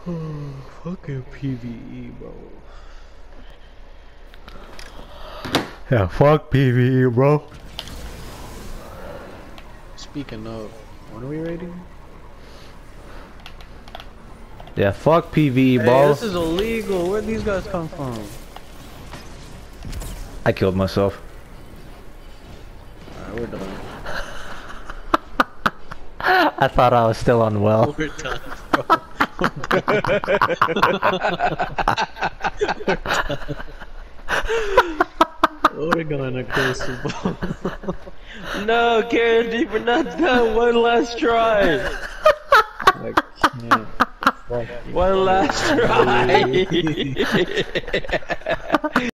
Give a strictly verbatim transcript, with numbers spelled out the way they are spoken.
Oh, fucking PvE, bro. Yeah, fuck PvE, bro. Speaking of, when are we raiding? Yeah, fuck PvE, Hey, bro. this is illegal. Where'd these guys come from? I killed myself. Alright, we're done. I thought I was still on well. We're done, bro. We're done. We're gonna crucible. No, Karen, we're not done. One last try. I can't. Fucking One last try.